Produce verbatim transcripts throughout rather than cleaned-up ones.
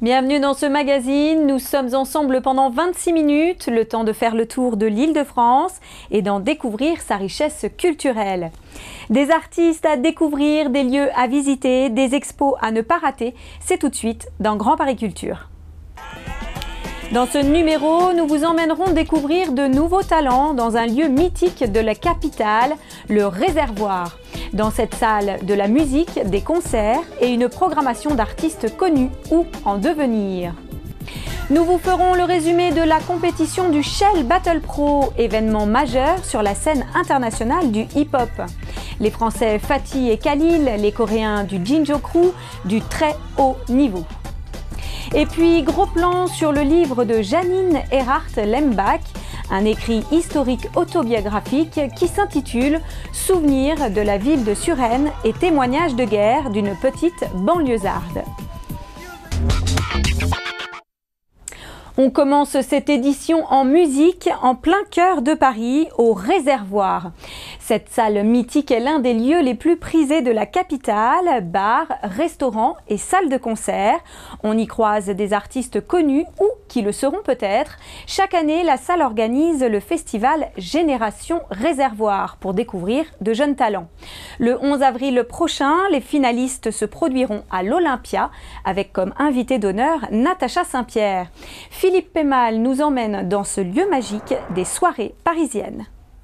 Bienvenue dans ce magazine, nous sommes ensemble pendant vingt-six minutes, le temps de faire le tour de l'Île-de-France et d'en découvrir sa richesse culturelle. Des artistes à découvrir, des lieux à visiter, des expos à ne pas rater, c'est tout de suite dans Grand Paris Culture. Dans ce numéro, nous vous emmènerons découvrir de nouveaux talents dans un lieu mythique de la capitale, le Réservoir. Dans cette salle, de la musique, des concerts et une programmation d'artistes connus ou en devenir. Nous vous ferons le résumé de la compétition du Shell Battle Pro, événement majeur sur la scène internationale du hip-hop. Les Français Fatih et Khalil, les Coréens du Jinjo Crew, du très haut niveau. Et puis, gros plan sur le livre de Janine Erhardt-Lembach, un écrit historique autobiographique qui s'intitule « Souvenirs de la ville de Suresnes et témoignages de guerre d'une petite banlieusarde ». On commence cette édition en musique, en plein cœur de Paris, au Réservoir. Cette salle mythique est l'un des lieux les plus prisés de la capitale, bars, restaurants et salles de concert. On y croise des artistes connus ou qui le seront peut-être. Chaque année, la salle organise le festival Génération Réservoir pour découvrir de jeunes talents. Le onze avril prochain, les finalistes se produiront à l'Olympia avec comme invité d'honneur Natacha Saint-Pierre. Philippe Peymal nous emmène dans ce lieu magique des soirées parisiennes.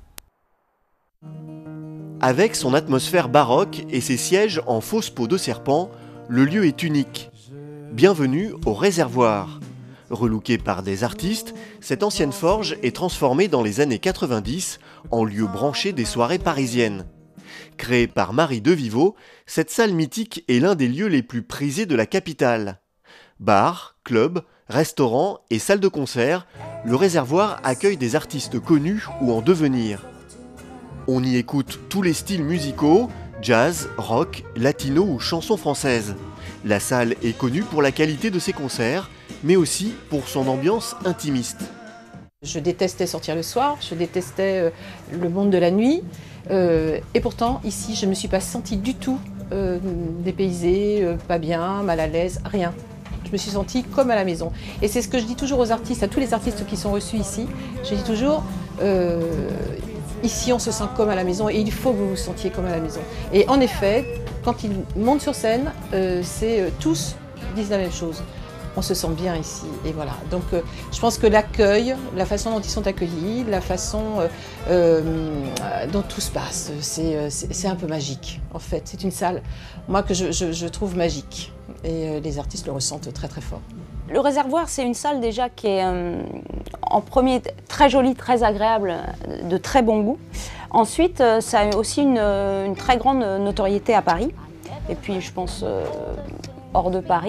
Avec son atmosphère baroque et ses sièges en fausse peau de serpent, le lieu est unique. Bienvenue au Réservoir. Relookée par des artistes, cette ancienne forge est transformée dans les années quatre-vingt-dix en lieu branché des soirées parisiennes. Créée par Marie Deviveau, cette salle mythique est l'un des lieux les plus prisés de la capitale. Bars, clubs, restaurants et salles de concert, le Réservoir accueille des artistes connus ou en devenir. On y écoute tous les styles musicaux, jazz, rock, latino ou chansons françaises. La salle est connue pour la qualité de ses concerts, mais aussi pour son ambiance intimiste. Je détestais sortir le soir, je détestais euh, le monde de la nuit, euh, et pourtant ici je ne me suis pas sentie du tout euh, dépaysée, euh, pas bien, mal à l'aise, rien. Je me suis sentie comme à la maison. Et c'est ce que je dis toujours aux artistes, à tous les artistes qui sont reçus ici. Je dis toujours, euh, ici on se sent comme à la maison et il faut que vous vous sentiez comme à la maison. Et en effet, quand ils montent sur scène, euh, c'est euh, tous disent la même chose. On se sent bien ici et voilà. Donc euh, je pense que l'accueil, la façon dont ils sont accueillis, la façon euh, euh, dont tout se passe, c'est euh, c'est un peu magique en fait. C'est une salle, moi, que je, je, je trouve magique et euh, les artistes le ressentent très très fort. Le Réservoir, c'est une salle déjà qui est euh, en premier très jolie, très agréable, de très bon goût. Ensuite, euh, ça a aussi une, une très grande notoriété à Paris et puis je pense euh, hors de Paris.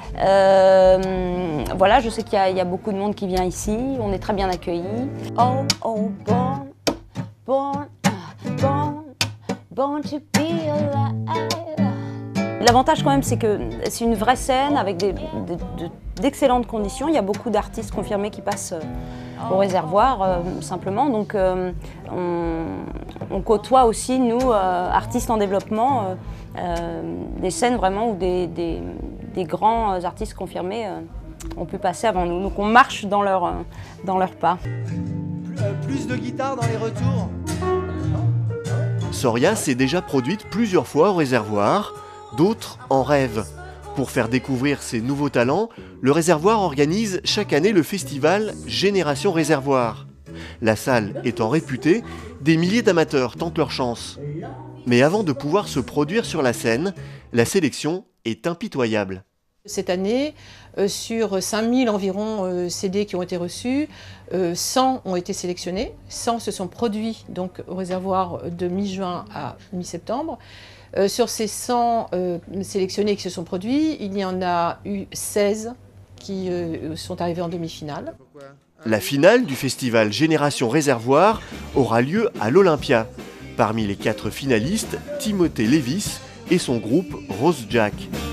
Euh, voilà, je sais qu'il y, y a beaucoup de monde qui vient ici, on est très bien accueillis. Oh, oh, born, born, born, born to be alive. L'avantage quand même, c'est que c'est une vraie scène avec des, des, d'excellentes conditions. Il y a beaucoup d'artistes confirmés qui passent au Réservoir, euh, simplement. Donc euh, on, on côtoie aussi, nous, euh, artistes en développement, euh, euh, des scènes vraiment où des, des, des grands artistes confirmés euh, ont pu passer avant nous. Donc on marche dans leur, euh, dans leurs pas. Plus de guitare dans les retours. Soria s'est déjà produite plusieurs fois au Réservoir, d'autres en rêvent. Pour faire découvrir ses nouveaux talents, le Réservoir organise chaque année le festival Génération Réservoir. La salle étant réputée, des milliers d'amateurs tentent leur chance. Mais avant de pouvoir se produire sur la scène, la sélection est impitoyable. Cette année, euh, sur cinq mille environ euh, C D qui ont été reçus, euh, cent ont été sélectionnés, cent se sont produits donc, au Réservoir de mi-juin à mi-septembre. Euh, sur ces cent euh, sélectionnés qui se sont produits, il y en a eu seize qui euh, sont arrivés en demi-finale. La finale du festival Génération Réservoir aura lieu à l'Olympia. Parmi les quatre finalistes, Timothée Lévis et son groupe Rose Jack.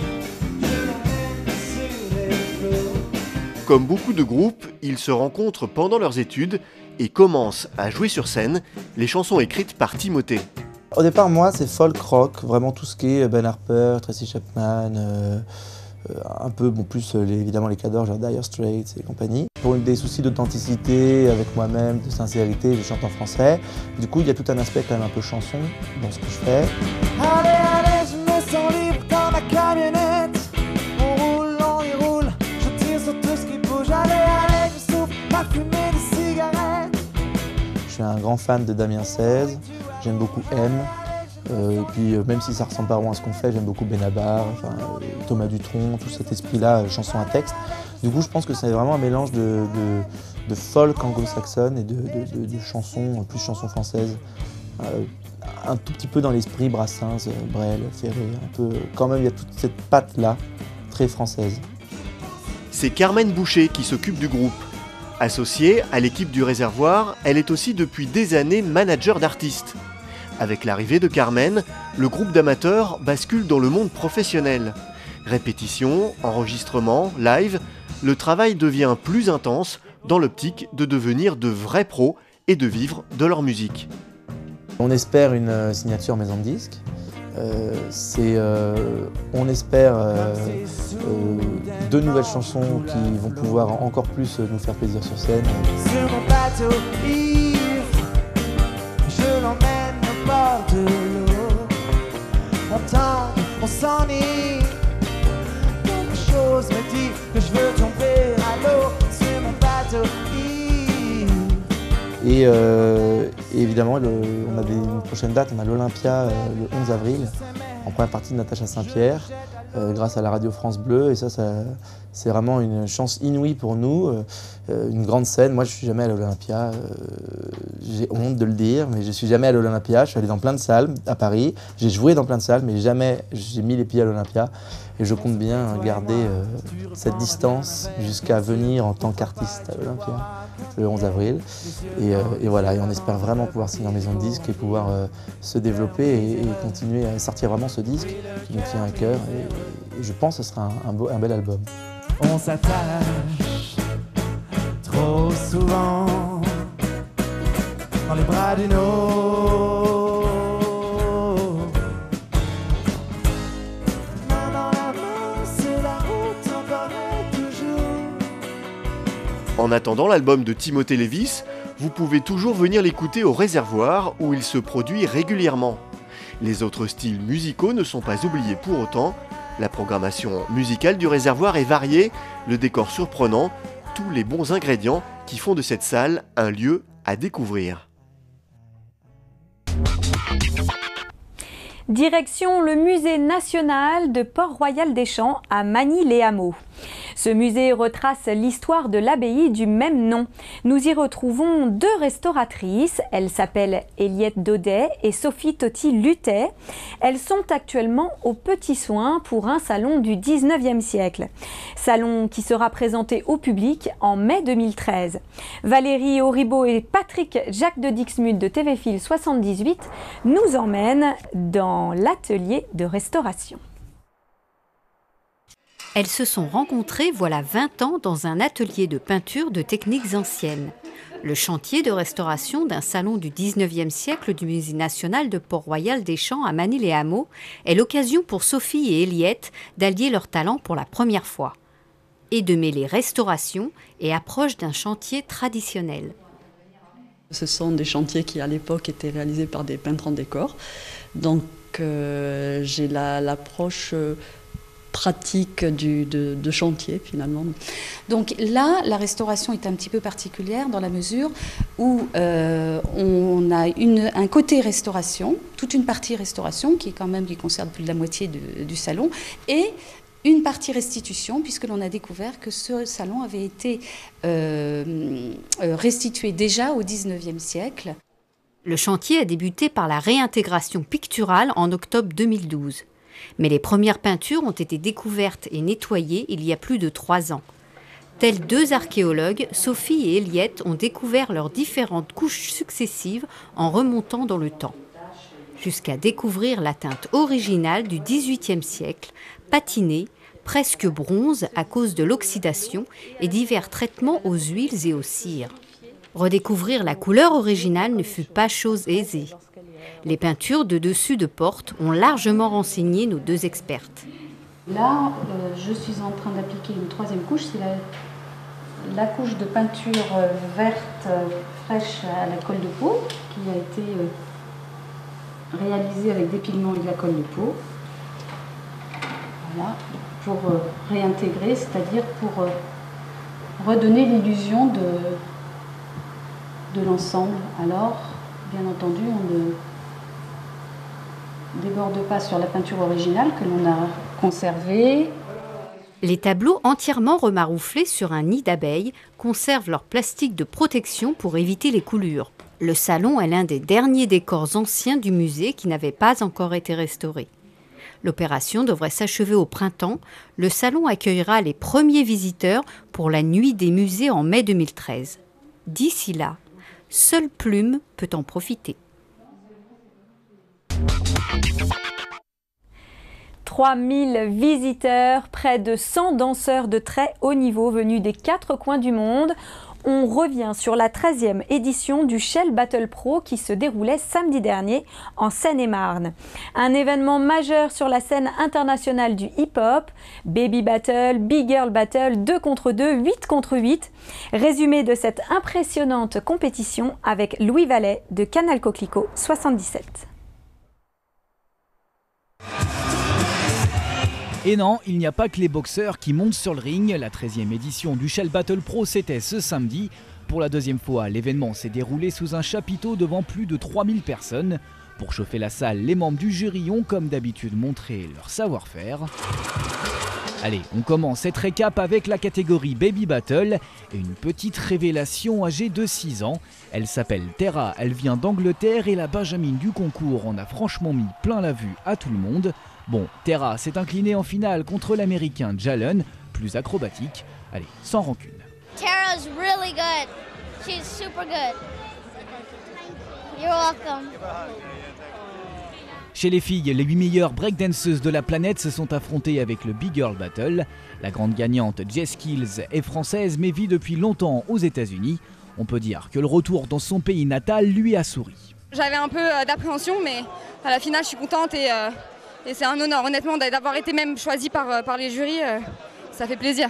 Comme beaucoup de groupes, ils se rencontrent pendant leurs études et commencent à jouer sur scène les chansons écrites par Timothée. Au départ, moi, c'est folk rock, vraiment tout ce qui est Ben Harper, Tracy Chapman, euh, euh, un peu bon, plus les, évidemment les cadors, genre Dire Straits et compagnie. Pour des soucis d'authenticité avec moi-même, de sincérité, je chante en français. Du coup, il y a tout un aspect quand même un peu chanson dans ce que je fais. Allez, allez, je me sens libre dans ma camionnette. On roule, on y roule, je tire sur tout ce qui bouge. Allez, allez, je souffle, ma fumée de cigarette. Je suis un grand fan de Damien seize, j'aime beaucoup M. Euh, et puis euh, même si ça ressemble pas vraiment à ce qu'on fait, j'aime beaucoup Benabar, enfin, euh, Thomas Dutronc, tout cet esprit-là, euh, chanson à texte. Du coup, je pense que c'est vraiment un mélange de, de, de folk anglo-saxonne et de, de, de, de chansons, plus chansons françaises. Euh, un tout petit peu dans l'esprit Brassens, Brel, Ferré, un peu. Quand même, il y a toute cette patte-là, très française. C'est Carmen Boucher qui s'occupe du groupe. Associée à l'équipe du Réservoir, elle est aussi depuis des années manager d'artistes. Avec l'arrivée de Carmen, le groupe d'amateurs bascule dans le monde professionnel. Répétition, enregistrement, live, le travail devient plus intense dans l'optique de devenir de vrais pros et de vivre de leur musique. On espère une signature maison de disques. Euh, c'est, euh, on espère euh, euh, deux nouvelles chansons qui vont pouvoir encore plus nous faire plaisir sur scène. Sur mon bateau ivre, je l'emmène au bord de l'eau. On tente, on s'ennuie, quelque chose me dit que je veux tomber à l'eau. Sur mon bateau ivre. Et, euh, et évidemment, le, on a des, une prochaine date, on a l'Olympia euh, le onze avril, en première partie de Natacha Saint-Pierre, euh, grâce à la radio France Bleu. Et ça, ça c'est vraiment une chance inouïe pour nous, euh, une grande scène. Moi, je ne suis jamais allé à l'Olympia, euh, j'ai honte de le dire, mais je ne suis jamais allé à l'Olympia. Je suis allé dans plein de salles à Paris, j'ai joué dans plein de salles, mais jamais j'ai mis les pieds à l'Olympia. Et je compte bien garder euh, cette distance jusqu'à venir en tant qu'artiste à l'Olympia le onze avril. Et, euh, et voilà, et on espère vraiment pouvoir signer en maison de disque et pouvoir euh, se développer et, et continuer à sortir vraiment ce disque qui nous tient à cœur. Et, et je pense que ce sera un, un, beau, un bel album. On s'attache trop souvent dans les bras d'une autre. Main dans la main, c'est la route encore et toujours. En attendant l'album de Timothée Lévis, vous pouvez toujours venir l'écouter au Réservoir où il se produit régulièrement. Les autres styles musicaux ne sont pas oubliés pour autant. La programmation musicale du Réservoir est variée, le décor surprenant, tous les bons ingrédients qui font de cette salle un lieu à découvrir. Direction le musée national de Port-Royal des Champs à Magny-les-Hameaux. Ce musée retrace l'histoire de l'abbaye du même nom. Nous y retrouvons deux restauratrices. Elles s'appellent Eliette Daudet et Sophie Totti-Lutet. Elles sont actuellement aux petits soins pour un salon du dix-neuvième siècle. Salon qui sera présenté au public en mai deux mille treize. Valérie Auribeau et Patrick Jacques de Dixmude de T V Fil soixante-dix-huit nous emmènent dans l'atelier de restauration. Elles se sont rencontrées voilà vingt ans dans un atelier de peinture de techniques anciennes. Le chantier de restauration d'un salon du dix-neuvième siècle du Musée national de Port-Royal des Champs à Magny-les-Hameaux est l'occasion pour Sophie et Eliette d'allier leurs talents pour la première fois et de mêler restauration et approche d'un chantier traditionnel. Ce sont des chantiers qui à l'époque étaient réalisés par des peintres en décor. Donc euh, j'ai la, l'approche euh, pratique du, de, de chantier finalement. Donc là, la restauration est un petit peu particulière dans la mesure où euh, on a une, un côté restauration, toute une partie restauration qui est quand même qui concerne plus de la moitié de, du salon, et une partie restitution, puisque l'on a découvert que ce salon avait été euh, restitué déjà au dix-neuvième siècle. Le chantier a débuté par la réintégration picturale en octobre deux mille douze. Mais les premières peintures ont été découvertes et nettoyées il y a plus de trois ans. Tels deux archéologues, Sophie et Eliette ont découvert leurs différentes couches successives en remontant dans le temps, jusqu'à découvrir la teinte originale du dix-huitième siècle, patinée, presque bronze à cause de l'oxydation et divers traitements aux huiles et aux cires. Redécouvrir la couleur originale ne fut pas chose aisée. Les peintures de dessus de porte ont largement renseigné nos deux expertes. Là, euh, je suis en train d'appliquer une troisième couche, c'est la, la couche de peinture euh, verte euh, fraîche à la colle de peau qui a été euh, réalisée avec des pigments et de la colle de peau. Voilà, pour euh, réintégrer, c'est-à-dire pour euh, redonner l'illusion de, de l'ensemble. Alors, bien entendu, on ne déborde pas sur la peinture originale que l'on a conservée. Les tableaux entièrement remarouflés sur un nid d'abeilles conservent leur plastique de protection pour éviter les coulures. Le salon est l'un des derniers décors anciens du musée qui n'avait pas encore été restauré. L'opération devrait s'achever au printemps. Le salon accueillera les premiers visiteurs pour la nuit des musées en mai deux mille treize. D'ici là, seule Plume peut en profiter. trois mille visiteurs, près de cent danseurs de très haut niveau venus des quatre coins du monde. On revient sur la treizième édition du Shell Battle Pro qui se déroulait samedi dernier en Seine-et-Marne. Un événement majeur sur la scène internationale du hip-hop. Baby Battle, Big Girl Battle, deux contre deux, huit contre huit. Résumé de cette impressionnante compétition avec Louis Vallet de Canal Coquelicot soixante-dix-sept. Et non, il n'y a pas que les boxeurs qui montent sur le ring. La treizième édition du Shell Battle Pro, c'était ce samedi. Pour la deuxième fois, l'événement s'est déroulé sous un chapiteau devant plus de trois mille personnes. Pour chauffer la salle, les membres du jury ont comme d'habitude montré leur savoir-faire. Allez, on commence cette récap avec la catégorie Baby Battle et une petite révélation âgée de six ans. Elle s'appelle Terra, elle vient d'Angleterre et la Benjamine du concours en a franchement mis plein la vue à tout le monde. Bon, Terra s'est inclinée en finale contre l'américain Jalen, plus acrobatique. Allez, sans rancune. Terra's really good. She's super good. You're welcome. Chez les filles, les huit meilleures breakdanceuses de la planète se sont affrontées avec le Big Girl Battle. La grande gagnante Jess Kills est française mais vit depuis longtemps aux États-Unis. On peut dire que le retour dans son pays natal lui a souri. J'avais un peu d'appréhension, mais à la finale, je suis contente et, euh, et c'est un honneur, honnêtement, d'avoir été même choisie par, par les jurys. Euh, ça fait plaisir.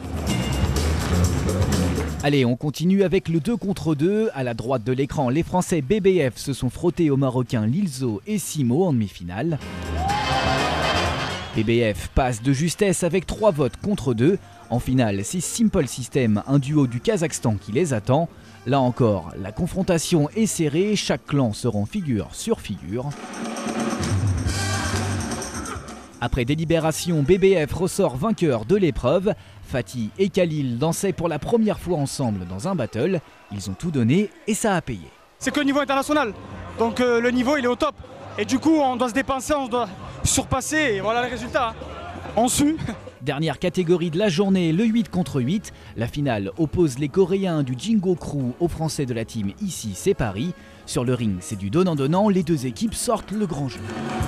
Allez, on continue avec le deux contre deux. À la droite de l'écran, les Français B B F se sont frottés aux Marocains Lilzo et Simo en demi-finale. B B F passe de justesse avec trois votes contre deux. En finale, c'est Simple System, un duo du Kazakhstan qui les attend. Là encore, la confrontation est serrée, chaque clan se rend figure sur figure. Après délibération, B B F ressort vainqueur de l'épreuve. Fatih et Khalil dansaient pour la première fois ensemble dans un battle. Ils ont tout donné et ça a payé. C'est que le niveau international, donc euh, le niveau il est au top. Et du coup on doit se dépenser, on doit surpasser et voilà le résultat. On sue. Dernière catégorie de la journée, le huit contre huit. La finale oppose les Coréens du Jingo Crew aux Français de la team Ici c'est Paris. Sur le ring, c'est du donnant-donnant, les deux équipes sortent le grand jeu.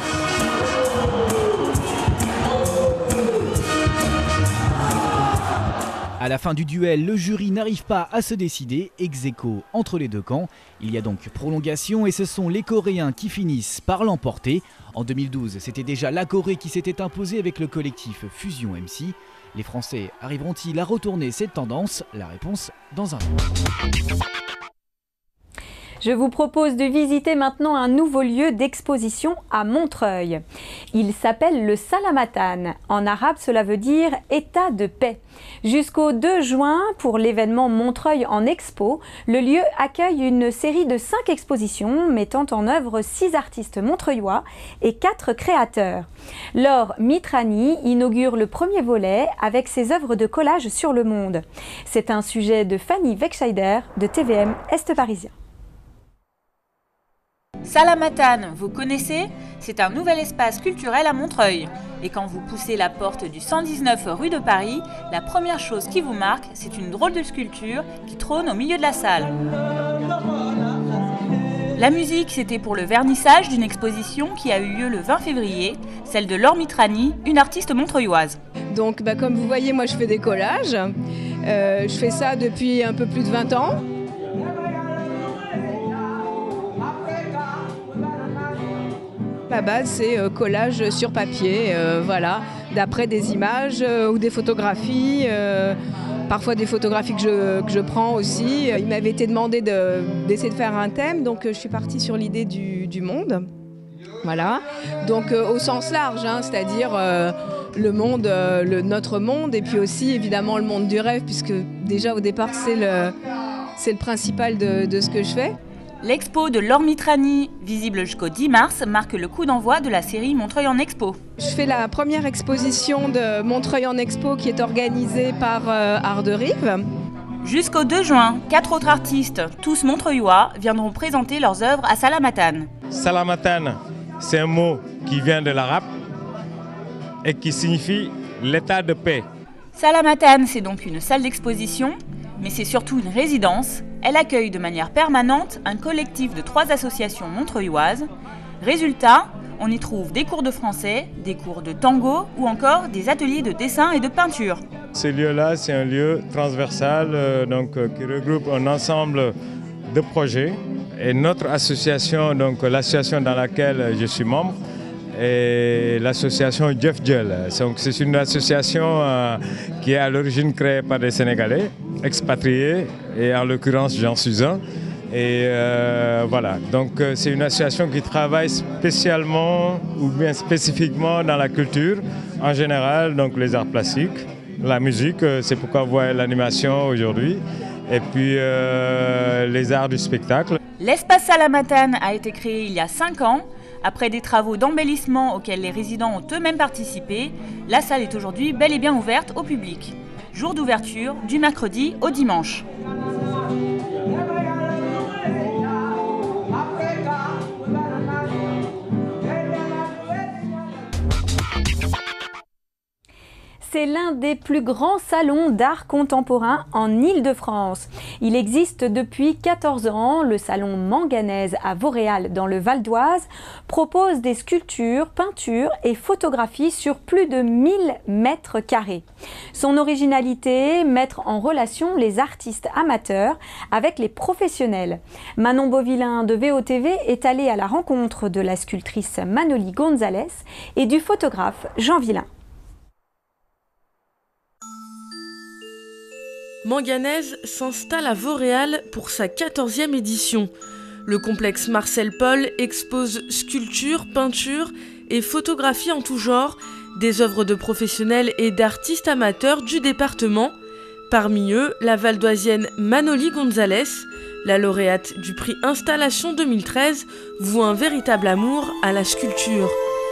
À la fin du duel, le jury n'arrive pas à se décider, ex aequo entre les deux camps. Il y a donc prolongation et ce sont les Coréens qui finissent par l'emporter. En deux mille douze, c'était déjà la Corée qui s'était imposée avec le collectif Fusion M C. Les Français arriveront-ils à retourner cette tendance? La réponse dans un an. Je vous propose de visiter maintenant un nouveau lieu d'exposition à Montreuil. Il s'appelle le Salamatan. En arabe, cela veut dire « état de paix ». Jusqu'au deux juin, pour l'événement Montreuil en Expo, le lieu accueille une série de cinq expositions mettant en œuvre six artistes montreuillois et quatre créateurs. Laure Mitrani inaugure le premier volet avec ses œuvres de collage sur le monde. C'est un sujet de Fanny Wegscheider de T V M Est Parisien. Salamatan, vous connaissez? C'est un nouvel espace culturel à Montreuil. Et quand vous poussez la porte du cent dix-neuf rue de Paris, la première chose qui vous marque, c'est une drôle de sculpture qui trône au milieu de la salle. La musique, c'était pour le vernissage d'une exposition qui a eu lieu le vingt février, celle de Laure Mitrani, une artiste montreuilloise. Donc bah, comme vous voyez, moi je fais des collages. Euh, je fais ça depuis un peu plus de vingt ans. La base, c'est euh, collage sur papier, euh, voilà. d'après des images euh, ou des photographies, euh, parfois des photographies que je, que je prends aussi. Il m'avait été demandé de, d'essayer de faire un thème, donc euh, je suis partie sur l'idée du, du monde. Voilà, donc euh, au sens large, hein, c'est-à-dire euh, le monde, euh, le, notre monde, et puis aussi évidemment le monde du rêve, puisque déjà au départ c'est le, c'est le principal de, de ce que je fais. L'expo de Laure Mitrani, visible jusqu'au dix mars, marque le coup d'envoi de la série Montreuil en Expo. Je fais la première exposition de Montreuil en Expo qui est organisée par euh, Art de Rive. Jusqu'au deux juin, quatre autres artistes, tous montreuillois, viendront présenter leurs œuvres à Salamatan. Salamatan, c'est un mot qui vient de l'arabe et qui signifie l'état de paix. Salamatan, c'est donc une salle d'exposition, mais c'est surtout une résidence. Elle accueille de manière permanente un collectif de trois associations montreuilloises. Résultat, on y trouve des cours de français, des cours de tango ou encore des ateliers de dessin et de peinture. Ce lieu-là, c'est un lieu transversal euh, donc, euh, qui regroupe un ensemble de projets. Et notre association, donc l'association dans laquelle je suis membre, est l'association Jeff Gel. C'est une association euh, qui est à l'origine créée par des Sénégalais, expatriés, et en l'occurrence j'en suis un. Et euh, voilà, donc c'est une association qui travaille spécialement ou bien spécifiquement dans la culture, en général, donc les arts plastiques, la musique, c'est pourquoi vous voyez l'animation aujourd'hui, et puis euh, les arts du spectacle. L'espace Salamatan a été créé il y a cinq ans. Après des travaux d'embellissement auxquels les résidents ont eux-mêmes participé, la salle est aujourd'hui bel et bien ouverte au public. Jour d'ouverture du mercredi au dimanche. C'est l'un des plus grands salons d'art contemporain en Île-de-France. Il existe depuis quatorze ans. Le salon Manganèse à Vauréal dans le Val d'Oise propose des sculptures, peintures et photographies sur plus de mille mètres carrés. Son originalité, mettre en relation les artistes amateurs avec les professionnels. Manon Beauvillain de V O T V est allée à la rencontre de la sculptrice Manoli Gonzalez et du photographe Jean Villain. Manganèse s'installe à Vauréal pour sa quatorzième édition. Le complexe Marcel Paul expose sculptures, peintures et photographies en tout genre, des œuvres de professionnels et d'artistes amateurs du département. Parmi eux, la valdoisienne Manoli Gonzalez, la lauréate du prix Installation deux mille treize, voue un véritable amour à la sculpture.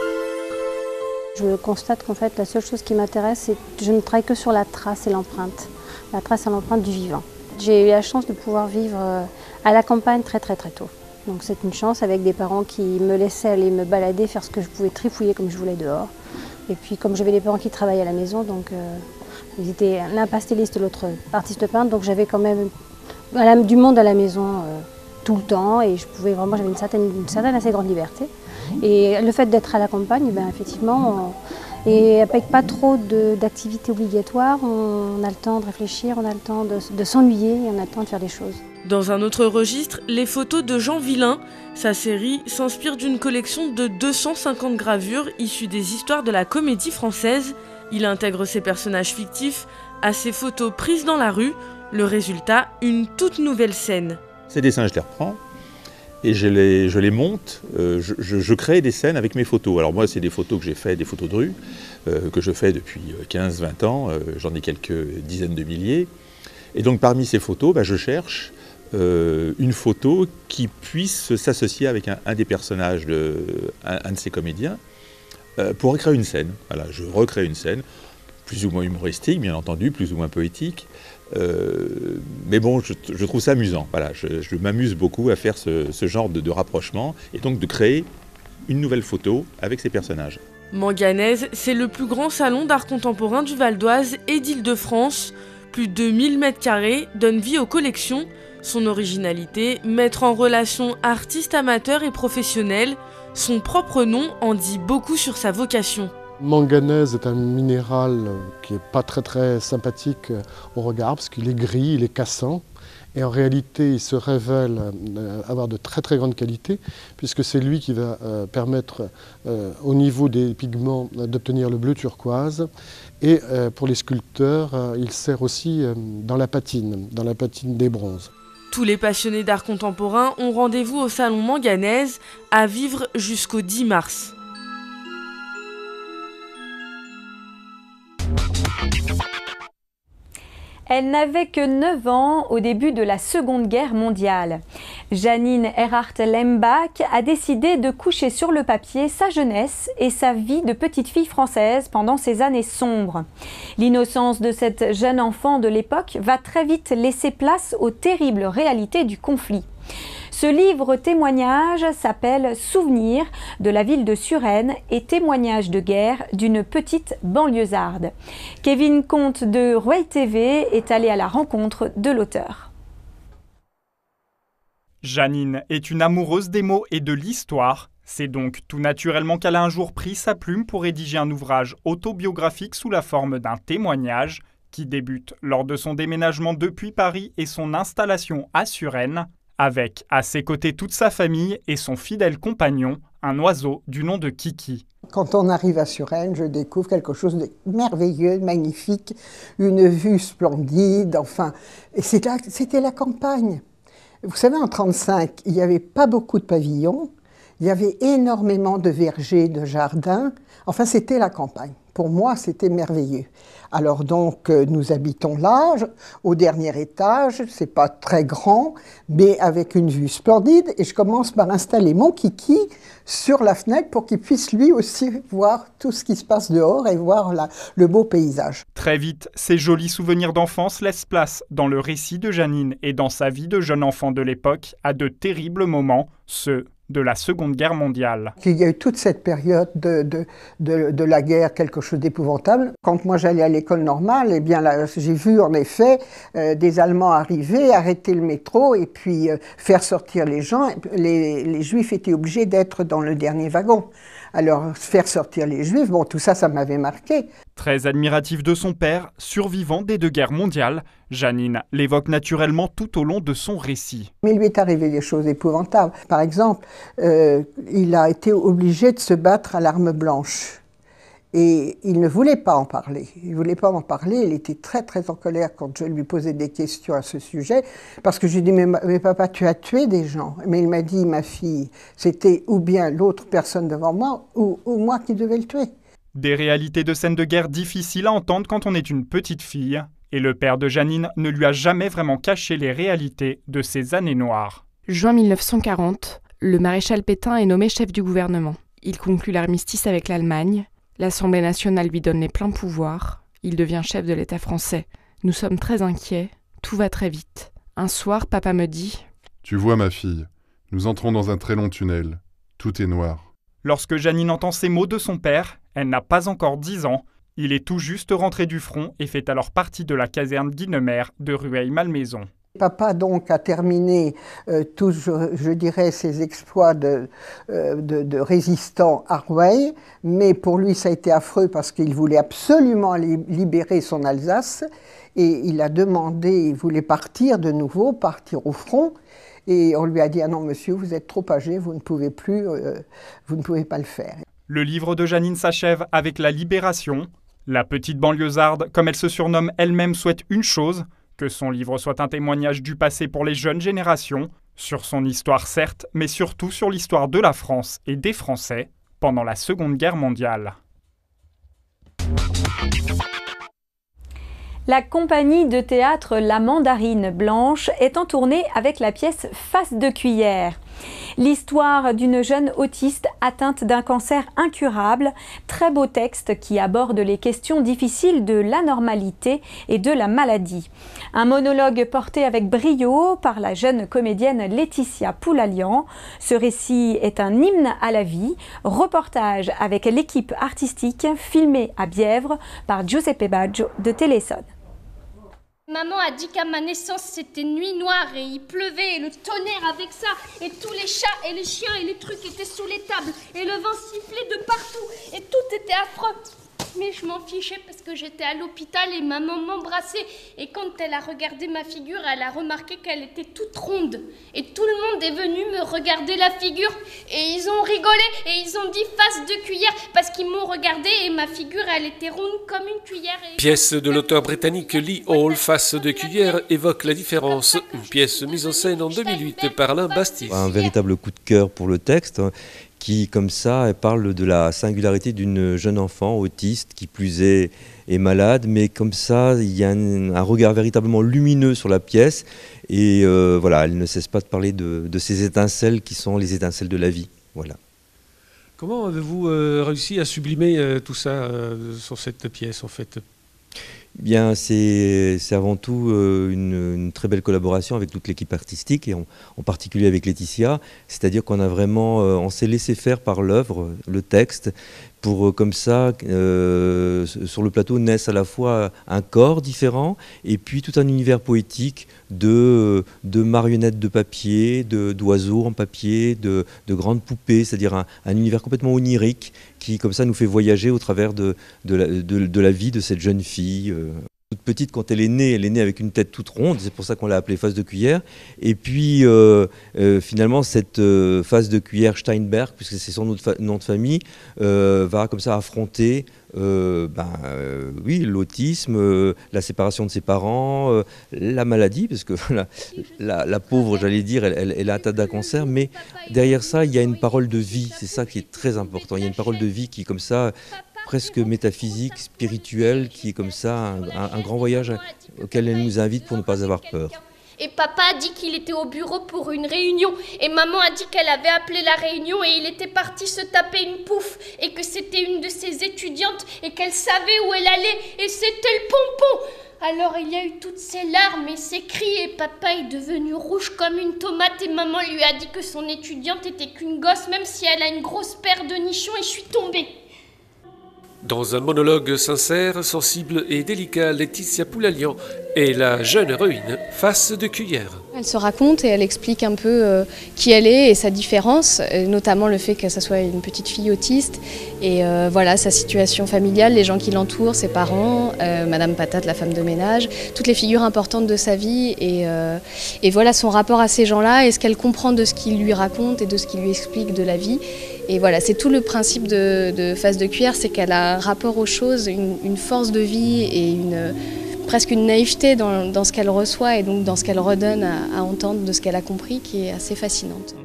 Je constate qu'en fait, la seule chose qui m'intéresse, c'est que je ne travaille que sur la trace et l'empreinte. La trace et l'empreinte du vivant. J'ai eu la chance de pouvoir vivre à la campagne très très très tôt. Donc c'est une chance avec des parents qui me laissaient aller me balader, faire ce que je pouvais, trifouiller comme je voulais dehors. Et puis comme j'avais des parents qui travaillaient à la maison, donc euh, ils étaient l'un pastelliste, l'autre artiste peintre, donc j'avais quand même la, du monde à la maison euh, tout le temps et je pouvais vraiment, j'avais une certaine, une certaine assez grande liberté. Et le fait d'être à la campagne, ben, effectivement, on, et avec pas trop d'activités obligatoires, on, on a le temps de réfléchir, on a le temps de, de s'ennuyer et on a le temps de faire des choses. Dans un autre registre, les photos de Jean Villain. Sa série s'inspire d'une collection de deux cent cinquante gravures issues des histoires de la comédie française. Il intègre ses personnages fictifs à ses photos prises dans la rue. Le résultat, une toute nouvelle scène. Ces dessins, je les reprends. Et je les, je les monte, euh, je, je, je crée des scènes avec mes photos. Alors moi, c'est des photos que j'ai fait, des photos de rue, euh, que je fais depuis quinze vingt ans, euh, j'en ai quelques dizaines de milliers. Et donc parmi ces photos, bah, je cherche euh, une photo qui puisse s'associer avec un, un des personnages, de, un, un de ces comédiens, euh, pour recréer une scène. Voilà, je recrée une scène, plus ou moins humoristique, bien entendu, plus ou moins poétique. Euh, mais bon, je, je trouve ça amusant. Voilà, je, je m'amuse beaucoup à faire ce, ce genre de, de rapprochement et donc de créer une nouvelle photo avec ces personnages. Manganèse, c'est le plus grand salon d'art contemporain du Val d'Oise et d'Île-de-France. Plus de mille mètres carrés donne vie aux collections. Son originalité, mettre en relation artistes amateurs et professionnels. Son propre nom en dit beaucoup sur sa vocation. Manganèse est un minéral qui n'est pas très très sympathique au regard parce qu'il est gris, il est cassant Et en réalité, il se révèle euh, avoir de très très grandes qualités, puisque c'est lui qui va euh, permettre euh, au niveau des pigments euh, d'obtenir le bleu turquoise. Et euh, pour les sculpteurs, euh, il sert aussi euh, dans la patine, dans la patine des bronzes. Tous les passionnés d'art contemporain ont rendez-vous au Salon Manganèse, à vivre jusqu'au dix mars. Elle n'avait que neuf ans au début de la Seconde Guerre mondiale. Janine Erhardt-Lembach a décidé de coucher sur le papier sa jeunesse et sa vie de petite fille française pendant ces années sombres. L'innocence de cette jeune enfant de l'époque va très vite laisser place aux terribles réalités du conflit. Ce livre témoignage s'appelle « Souvenirs de la ville de Suresnes et témoignage de guerre d'une petite banlieusarde ». Kevin Comte de Rueil T V est allé à la rencontre de l'auteur. Janine est une amoureuse des mots et de l'histoire. C'est donc tout naturellement qu'elle a un jour pris sa plume pour rédiger un ouvrage autobiographique sous la forme d'un témoignage qui débute lors de son déménagement depuis Paris et son installation à Suresnes, avec à ses côtés toute sa famille et son fidèle compagnon, un oiseau du nom de Kiki. Quand on arrive à Suresnes, je découvre quelque chose de merveilleux, de magnifique, une vue splendide, enfin, et c'était la campagne. Vous savez, en trente-cinq, il n'y avait pas beaucoup de pavillons, il y avait énormément de vergers, de jardins, enfin, c'était la campagne. Pour moi, c'était merveilleux. Alors donc, nous habitons là, au dernier étage, c'est pas très grand, mais avec une vue splendide, et je commence par installer mon Kiki sur la fenêtre pour qu'il puisse lui aussi voir tout ce qui se passe dehors et voir la, le beau paysage. Très vite, ces jolis souvenirs d'enfance laissent place, dans le récit de Janine et dans sa vie de jeune enfant de l'époque, à de terribles moments, ceux de la Seconde Guerre mondiale. Il y a eu toute cette période de, de, de, de la guerre, quelque chose d'épouvantable. Quand moi j'allais à l'école normale, eh bien j'ai vu en effet euh, des Allemands arriver, arrêter le métro et puis euh, faire sortir les gens. Les, les Juifs étaient obligés d'être dans le dernier wagon. Alors faire sortir les Juifs, bon tout ça, ça m'avait marqué. Très admirative de son père, survivant des deux guerres mondiales, Janine l'évoque naturellement tout au long de son récit. Mais il lui est arrivé des choses épouvantables. Par exemple, euh, il a été obligé de se battre à l'arme blanche. Et il ne voulait pas en parler. Il ne voulait pas en parler. Il était très, très en colère quand je lui posais des questions à ce sujet. Parce que je lui ai dit, mais, mais papa, tu as tué des gens. Mais il m'a dit, ma fille, c'était ou bien l'autre personne devant moi, ou, ou moi qui devais le tuer. Des réalités de scènes de guerre difficiles à entendre quand on est une petite fille. Et le père de Janine ne lui a jamais vraiment caché les réalités de ces années noires. Juin mille neuf cent quarante, le maréchal Pétain est nommé chef du gouvernement. Il conclut l'armistice avec l'Allemagne. L'Assemblée nationale lui donne les pleins pouvoirs. Il devient chef de l'État français. Nous sommes très inquiets. Tout va très vite. Un soir, papa me dit « Tu vois, ma fille, nous entrons dans un très long tunnel. Tout est noir. » Lorsque Janine entend ces mots de son père, elle n'a pas encore dix ans. Il est tout juste rentré du front et fait alors partie de la caserne Guinemer de Rueil-Malmaison. Papa donc a terminé euh, tous, je, je dirais, ses exploits de, euh, de, de résistant à Rueil, mais pour lui ça a été affreux parce qu'il voulait absolument li libérer son Alsace et il a demandé, il voulait partir de nouveau, partir au front. Et on lui a dit « Ah non monsieur, vous êtes trop âgé, vous ne pouvez plus, euh, vous ne pouvez pas le faire ». Le livre de Janine s'achève avec la libération. La petite banlieusarde, comme elle se surnomme elle-même, souhaite une chose, que son livre soit un témoignage du passé pour les jeunes générations, sur son histoire certes, mais surtout sur l'histoire de la France et des Français pendant la Seconde Guerre mondiale. La compagnie de théâtre La Mandarine Blanche est en tournée avec la pièce Face de cuillère. L'histoire d'une jeune autiste atteinte d'un cancer incurable, très beau texte qui aborde les questions difficiles de l'anormalité et de la maladie. Un monologue porté avec brio par la jeune comédienne Laetitia Poulalian. Ce récit est un hymne à la vie, reportage avec l'équipe artistique filmé à Bièvre par Giuseppe Baggio de Téléson. Maman a dit qu'à ma naissance c'était nuit noire et il pleuvait et le tonnerre avec ça et tous les chats et les chiens et les trucs étaient sous les tables et le vent sifflait de partout et tout était affreux. Mais je m'en fichais parce que j'étais à l'hôpital et maman m'embrassait. Et quand elle a regardé ma figure, elle a remarqué qu'elle était toute ronde. Et tout le monde est venu me regarder la figure. Et ils ont rigolé et ils ont dit face de cuillère parce qu'ils m'ont regardé et ma figure, elle était ronde comme une cuillère. Et... Pièce de l'auteur britannique Lee Hall, Face de cuillère, évoque la différence. Une pièce mise en scène en deux mille huit par Alain Bastis. Un véritable coup de cœur pour le texte, qui, comme ça, parle de la singularité d'une jeune enfant autiste, qui plus est, est malade, mais comme ça, il y a un, un regard véritablement lumineux sur la pièce, et euh, voilà, elle ne cesse pas de parler de, de ces étincelles qui sont les étincelles de la vie. Voilà. Comment avez-vous euh, réussi à sublimer euh, tout ça euh, sur cette pièce, en fait ? Bien, c'est avant tout euh, une, une très belle collaboration avec toute l'équipe artistique et en, en particulier avec Laetitia. C'est-à-dire qu'on a vraiment, euh, on s'est laissé faire par l'œuvre, le texte, pour euh, comme ça, euh, sur le plateau naissent à la fois un corps différent et puis tout un univers poétique de, de marionnettes de papier, d'oiseaux en papier, de, de grandes poupées, c'est-à-dire un, un univers complètement onirique qui, comme ça, nous fait voyager au travers de, de, la, de, de la vie de cette jeune fille. Euh, toute petite, quand elle est née, elle est née avec une tête toute ronde, c'est pour ça qu'on l'a appelée face de cuillère. Et puis, euh, euh, finalement, cette euh, face de cuillère Steinberg, puisque c'est son nom de famille, euh, va comme ça affronter euh, ben, euh, oui, l'autisme, euh, la séparation de ses parents, euh, la maladie, parce que la, la, la pauvre, j'allais dire, elle, elle, elle a atteint d'un cancer, mais derrière ça, il y a une parole de vie, c'est ça qui est très important. Il y a une parole de vie qui, comme ça, presque métaphysique, spirituelle, qui est comme ça un, un, un grand voyage auquel elle nous invite pour ne pas avoir peur. Et papa a dit qu'il était au bureau pour une réunion. Et maman a dit qu'elle avait appelé la réunion et il était parti se taper une pouffe. Et que c'était une de ses étudiantes et qu'elle savait où elle allait. Et c'était le pompon. Alors il y a eu toutes ces larmes et ces cris et papa est devenu rouge comme une tomate et maman lui a dit que son étudiante était qu'une gosse même si elle a une grosse paire de nichons et je suis tombée. Dans un monologue sincère, sensible et délicat, Laetitia Poulalian est la jeune héroïne face de cuillère. Elle se raconte et elle explique un peu euh, qui elle est et sa différence, notamment le fait que ça soit une petite fille autiste et euh, voilà sa situation familiale, les gens qui l'entourent, ses parents, euh, Madame Patate, la femme de ménage, toutes les figures importantes de sa vie et, euh, et voilà son rapport à ces gens-là et ce qu'elle comprend de ce qu'il lui raconte et de ce qu'il lui explique de la vie. Et voilà, c'est tout le principe de, de Face de cuillère, c'est qu'elle a un rapport aux choses, une, une force de vie et une, presque une naïveté dans, dans ce qu'elle reçoit et donc dans ce qu'elle redonne à, à entendre de ce qu'elle a compris qui est assez fascinante.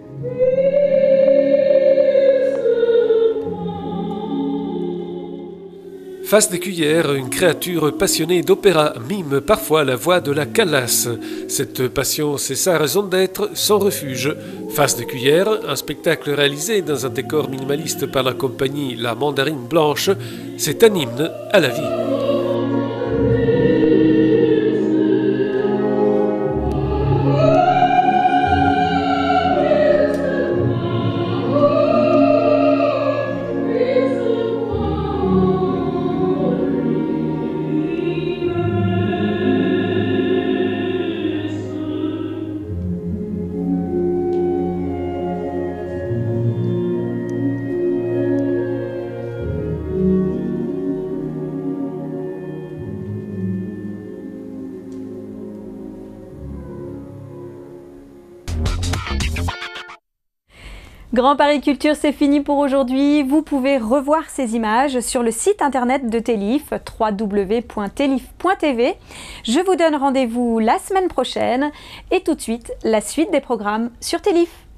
Face de cuillère, une créature passionnée d'opéra mime parfois la voix de la Calas. Cette passion, c'est sa raison d'être, son refuge. Face de cuillère, un spectacle réalisé dans un décor minimaliste par la compagnie La Mandarine Blanche, c'est un hymne à la vie. Grand Paris Culture, c'est fini pour aujourd'hui. Vous pouvez revoir ces images sur le site internet de Télif, w w w point télif point t v. Je vous donne rendez-vous la semaine prochaine et tout de suite, la suite des programmes sur Télif.